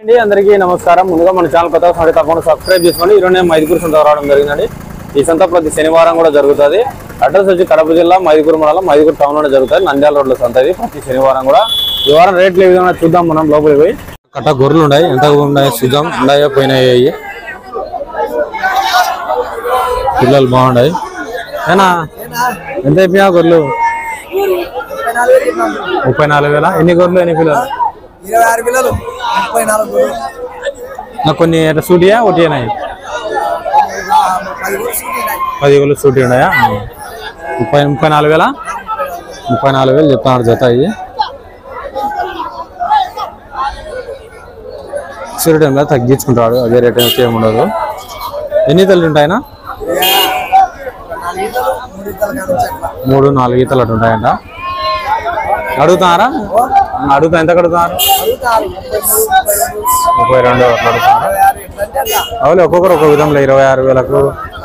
అందరికీ నమస్కారం. ముందుగా మన ఛానల్ కొత్తగా తప్పకుండా సబ్స్క్రైబ్ చేసుకోండి. ఈరోజు నేను మైదుకూరు సంత రావడం జరిగిందండి. ఈ సంత ప్రతి శనివారం కూడా జరుగుతుంది. అడ్రస్ వచ్చి కడప జిల్లా మైదుకూరు మండలం మైదుకూరు టౌన్ లోనే జరుగుతుంది. నంద్యాల రోడ్ల సంత ఇది ప్రతి శనివారం కూడా. ఈ వారం రేట్లు ఏ విధంగా చూద్దాం మనం లోపలికి పోయి. కట్ట గొర్రెలు ఉన్నాయి, ఎంత ఉన్నాయి చూద్దాం. ఉన్నాయో పోయినాయి, పిల్లలు బాగున్నాయి. ఏనా ఎంత అయిపోయా గొర్రెలు? 34,000. ఎన్ని గొర్రెలు ఎన్ని పిల్లలు? 26 పిల్లలు 34 నాకు కొన్ని సూటియా ఒకటినాయి 10 గొర్రెలు సూటి ఉన్నాయా? 34,000. 34,000 చెప్తాను జత. ఇది సూర్యుడు తగ్గించుకుంటాడు, అదే రేట్ అయితే ఏముండదు. ఎన్ని ఈతలు ఉంటాయనా? 3-4 ఈతలు అటు ఉంటాయంట. అడుగుతున్నారా? అడుగుతా ఎంత అడుగుతున్నారు? 32 అడుగుతున్నారు. అవును, ఒక్కొక్కరు ఒక్కొక్క విధంలో 26,000కు.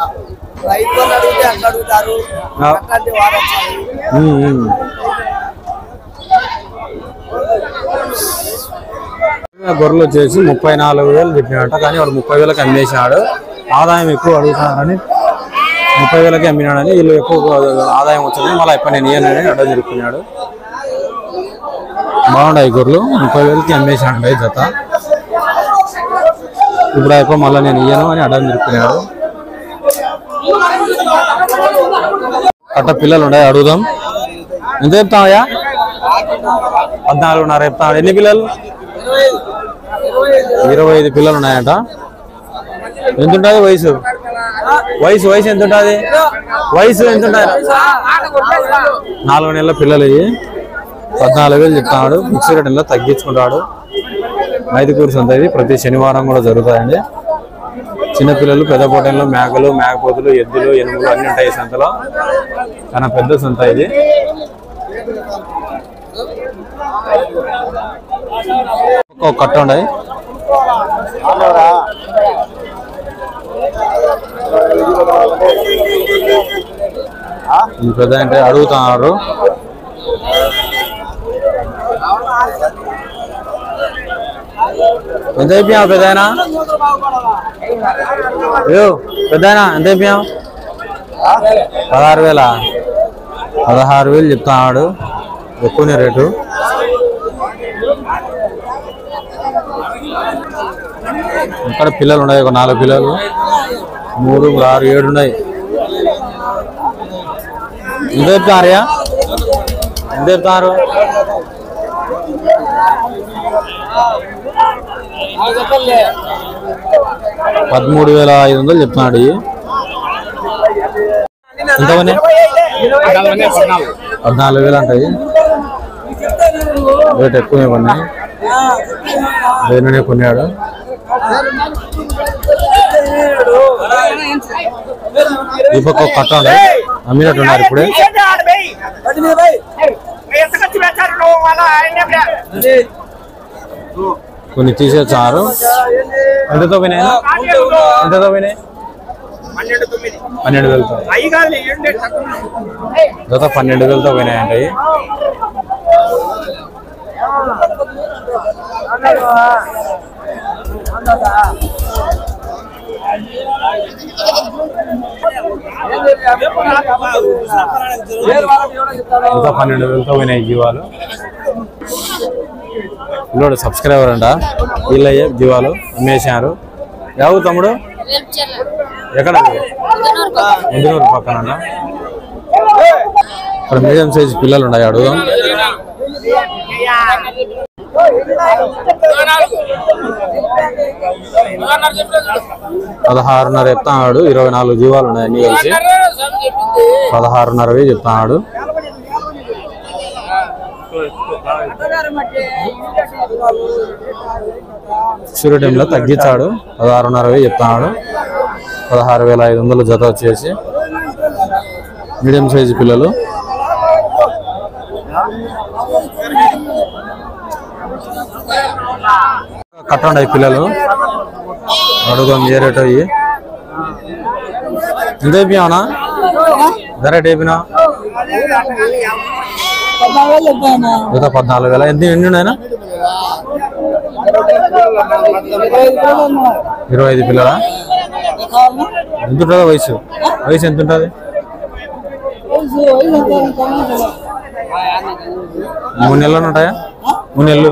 గొర్రెలు వచ్చేసి 34,000 చెప్పినాడంట, కానీ వాడు 30,000కి అమ్మేసినాడు. ఆదాయం ఎక్కువ అడుగుతున్నాడని 30,000కి అమ్మినాడని, వీళ్ళు ఎక్కువ ఆదాయం వచ్చిందని మళ్ళీ ఇప్పుడు నేను ఇయ్యనని అడ్డం జరుపుకున్నాడు. బాగున్నాయి గొర్రెలు, 30,000కి అమ్మేసాడు జత. ఇప్పుడు అయిపోయి మళ్ళీ నేను ఇయ్యను అని అడ్డం జరుపుకున్నాడు. కట్ట పిల్లలు ఉన్నాయి, అడుగుదాం. ఎంత చెప్తావయ్యా? 14.5 చెప్తాడు. ఎన్ని పిల్లలు? 25 పిల్లలు ఉన్నాయంట. ఎంత ఉంటుంది వయసు? వయసు ఎంత ఉంటుంది? వయసు ఎంత ఉంటుంది? 4 నెలల పిల్లలు. 14,000 చెప్తాడు. ఫిక్స్ రేట్లో తగ్గించుకుంటాడు. మైదుకూరు సంత ఇది ప్రతి శనివారం కూడా జరుగుతాయండి. చిన్నపిల్లలు, పెద్ద పోటీల్లో మేకలు, మేకపోతులు, ఎద్దులు, ఎనుములు అన్ని ఉంటాయి ఈ సంతలో. చాలా పెద్ద సంత ఇది. ఒక కట్ట ఉన్నాయి. పెద్ద అంటే అడుగుతున్నారు. ఎంత అయిపోయావు పెద్దనా? పెద్దనా ఎంత అయిపోయావు? 16,000. 16,000 చెప్తున్నాడు. ఎక్కువనే రేటు. ఇక్కడ పిల్లలు ఉన్నాయి, ఒక 4 పిల్లలు, 3, 6, 7 ఉన్నాయి. ఎంత చెప్తారయ్యా? ఎంత చెప్తారు? 13,500 చెప్తున్నాడు. ఎంత 14,000 అంటాయి. రేట్ ఎక్కువనే కొన్నాయి, వేరే కొన్నాడు. ఈ పక్క కట్ట అమ్మినట్టున్నారు ఇప్పుడే. కొన్ని తీసేచ్చారు. ఎంతతో పోయినాయి? ఎంతతో పోయినాయి? 12,000తో. జత 12,000తో పోయినాయండి. జత 12,000తో పోయినాయి జీవాలు. వీళ్ళు సబ్స్క్రైబర్ అంట. వీళ్ళయ్యే జీవాలు అమ్మేశారు. ఎవరు తమ్ముడు? ఎక్కడ? ముందునూరు పక్కన. ఇక్కడ మీడియం సైజ్ పిల్లలు ఉన్నాయి, అడుగుదాం. 16,500 చెప్తాడు. 24 జీవాలు ఉన్నాయి అన్ని కలిసి. 16,500 చెప్తాడు. సూర్యుడంలో తగ్గించాడు. 16,500 చెప్తాడు. 16,500 జత వచ్చేసి మీడియం సైజు పిల్లలు. కట్టండి పిల్లలు, అడుగుదాం ఏ రేట్ అయ్యి. ఎంత అయిపోయావునా? ధర రేట్ అయిపోయినా? 14,000. జత 14,000. ఎన్ని ఉన్నాయినా? 25 పిల్లలా? ఎంత ఉంటుందా వయసు? వయసు ఎంత ఉంటుంది? 3 నెలలు ఉంటాయా? 3 నెలలు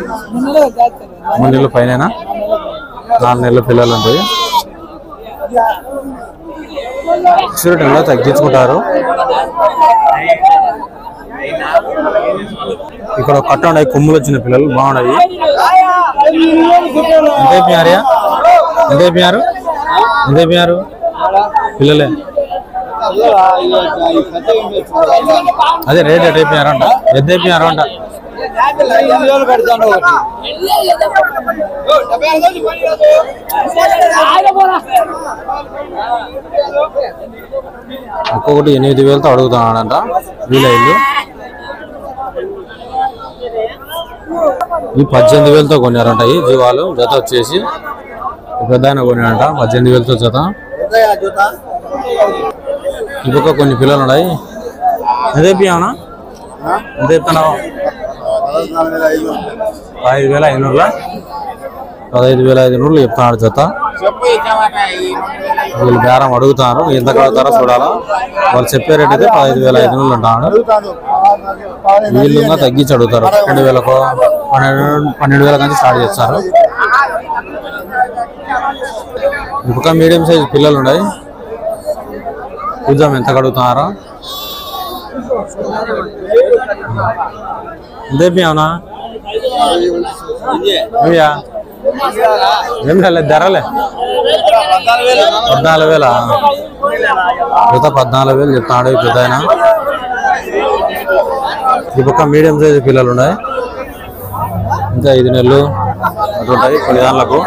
3 నెలలు పైన 4 నెలల పిల్లలు ఉంటాయి. ఎక్స్పీరియన్స్లో తగ్గించుకుంటారు. ఇక్కడ కట్ట ఉన్నాయి, కొమ్ములు వచ్చిన పిల్లలు బాగున్నాయి. ఎంత అయిపోయారు? ఎంత అయిపోయారు? ఎంత అయిపోయారు పిల్లలే? అదే రేట్ ఎట్ అయిపోయారంట? ఎంత అయిపోయారు అంట? ఒక్కొక్కటి 8,000తో అడుగుతున్నాడంట వీలైళ్ళు. ఈ 18,000తో కొన్నారంట ఈ జీవాలు. జత వచ్చేసి పెద్ద ఆయన కొన్నాడంట 18,000తో జత. ఇంకొక కొన్ని పిల్లలు ఉన్నాయి. ఎంత అయిపోయావునా? ఎంత చెప్తున్నావు? 15,500. 15,500 చెప్తున్నాడు జత. వీళ్ళు బేరం అడుగుతున్నారు, ఎంత కడుగుతారో చూడాలా. వాళ్ళు చెప్పే రేట్ అయితే 15,500 అంటున్నాడు. వీళ్ళు తగ్గించి అడుగుతారు. 12,000 12,000 నుంచి స్టార్ట్ చేస్తారు. ఇంకొక మీడియం సైజ్ పిల్లలు ఉన్నాయి, చూద్దాం ఎంత కడుగుతున్నారో. ఎంతైపోయావునా? ఏం రాలేదు ధరలే. 14,000 జత 14,000 చెప్తాడు ఈ పెద్ద ఆయన. ఈ పక్క మీడియం సైజు పిల్లలు ఉన్నాయి, ఇంకా 5 నెలలు అటుంటాయి కొన్ని దానిలకు.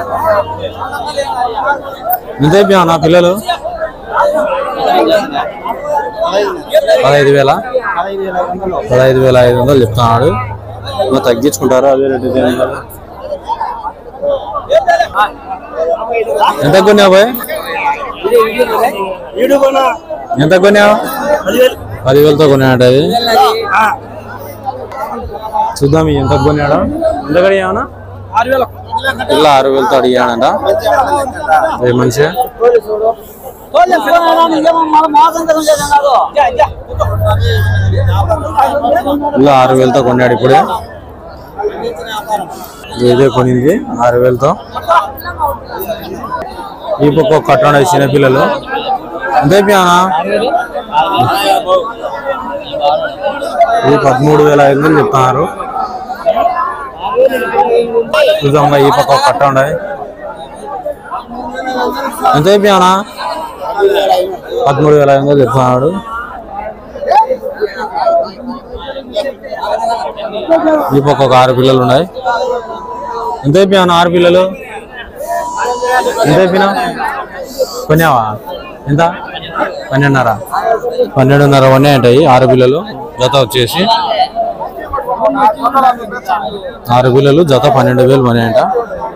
ఎంత అయిపోయావునా పిల్లలు? 15,000 15,500 చెప్తున్నాడు. ఇంకా తగ్గించుకుంటారు అదే రేటు. ఎంత కొన్నావు బాయ్? ఎంత కొన్నావు? 10,000తో కొన్నాడు అది. చూద్దాం ఎంత కొన్నాడు. ఎంత అడిగావునా? ఇలా 6,000తో అడిగాడంట మంచిగా. ఇలా 6,000తో కొన్నాడు ఇప్పుడే. ఇదే కొనింది 6,000తో. ఈ పక్క కట్టండి చిన్నపిల్లలు. ఎంత అయిపోయానా? ఇది 13,500 చెప్తున్నారు. చూద్దాం ఈ పక్క కట్టండి. ఎంత అయిపోయానా? 13,500 చెప్తున్నాడు. ఈ పక్క ఒక 6 పిల్లలు ఉన్నాయి. ఎంత అయిపోయాను? 6 పిల్లలు ఎంత అయిపోయినా? కొన్నావా? ఎంత? 12,500. 12,500 ఉన్నాయంటాయి 6 పిల్లలు. జత వచ్చేసి 6 పిల్లలు జత 12,000 ఉన్నాయంట.